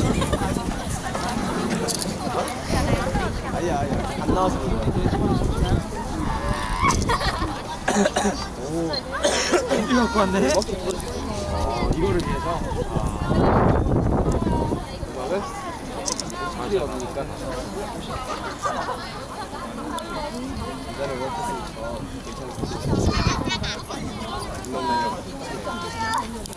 아니야, 안 나와서 그래. 오, 이거 갖고 왔네? 이거를 위해서. 이거를 자리 없으니까. 기다려 이렇게 쓰니까 괜찮을 것 같아.